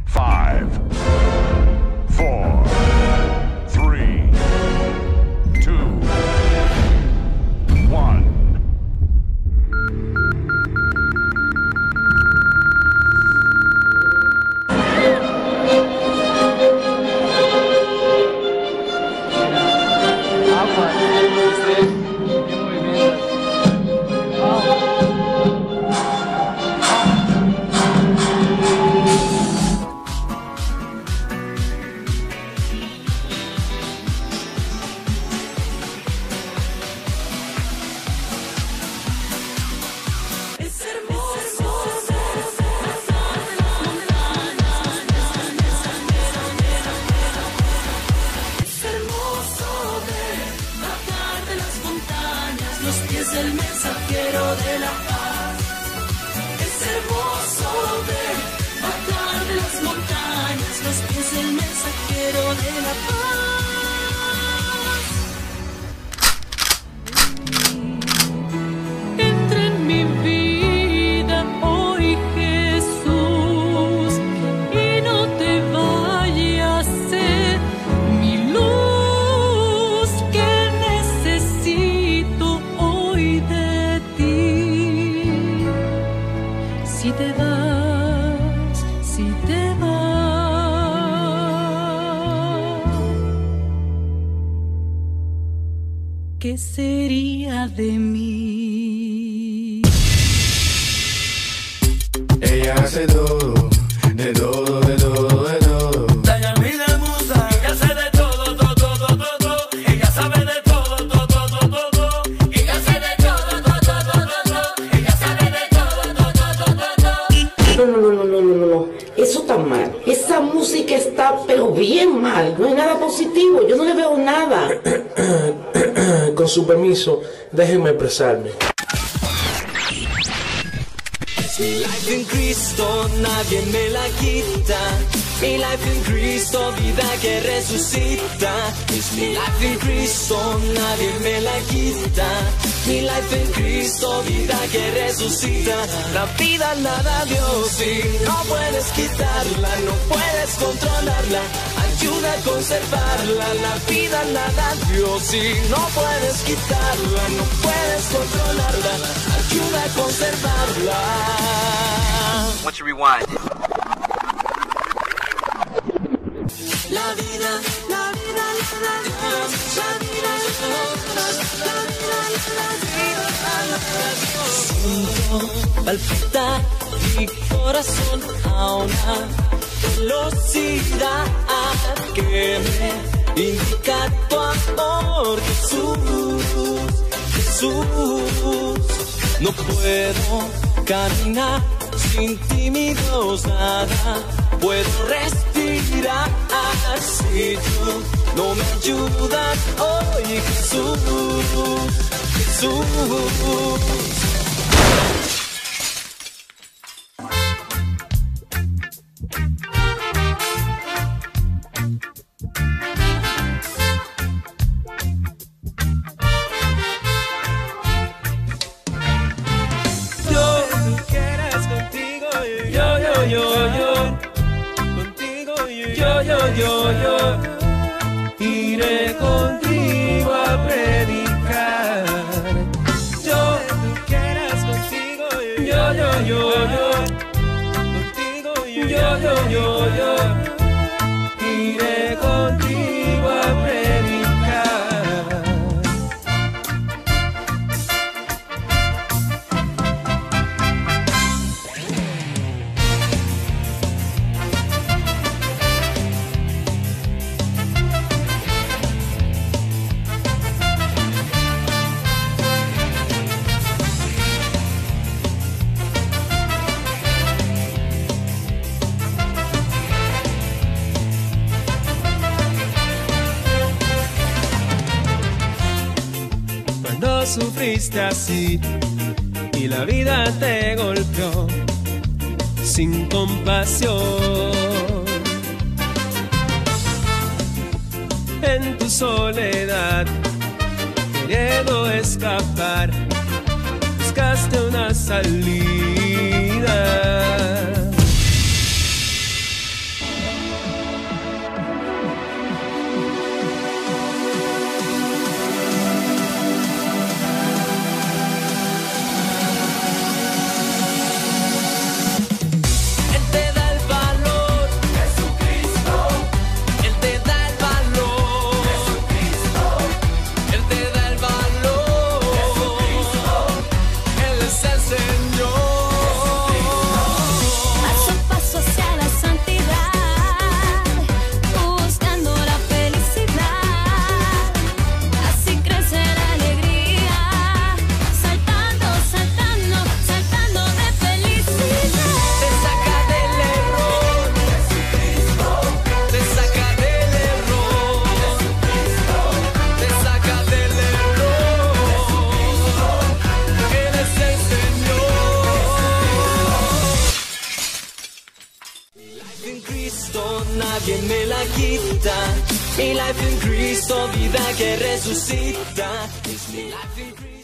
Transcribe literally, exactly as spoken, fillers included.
Five, four, three, two, one. El mensajero de la paz. Es hermoso ver bajar de las montañas los pies del mensajero de la paz. Entra en mi vida hoy, Jesús, y no te vayas, ser mi luz que necesito de ti. Si te vas, si te vas, ¿qué sería de mí? Ella hace todo, de todo, de todo, de todo. Daña mi de musa, ella hace de todo, todo, todo, todo. Ella sabe de todo, todo, todo, todo. Ella hace de todo, todo, todo, todo. Ella sabe de todo, todo, todo, todo. No, no, no, no, no, no, no. Eso está mal. Esa música está, pero bien mal. No hay nada positivo. Yo no le veo nada. Con su permiso, déjenme expresarme. Mi life en Cristo, nadie me la quita. Mi life en Cristo, vida que resucita. Es mi life en Cristo, nadie me la quita. Mi life en Cristo, vida que resucita. La vida nada Dios y no puedes quitarla, no puedes controlarla. Ayuda a conservarla. La vida nada Dios y no puedes quitarla, no puedes controlarla. Ayuda a conservarla. Once you rewind. La vida, la vida, la vida, la vida, la vida, la vida, siento palpitar mi corazón a una velocidad que me indica tu amor, Jesús, Jesús. No puedo caminar sin ti, mi Dios, nada puedo respirar si tú no me ayudas hoy, Jesús, Jesús. Yo, yo, iré contigo a predicar. Yo, tú quieras contigo. Yo, yo, yo, yo, contigo. Yo, yo, yo, yo, iré contigo a predicar. Sufriste así y la vida te golpeó sin compasión. En tu soledad, queriendo escapar, buscaste una salida. nadie me la quita. Mi life en Cristo, vida que resucita. Es mi life en Cristo.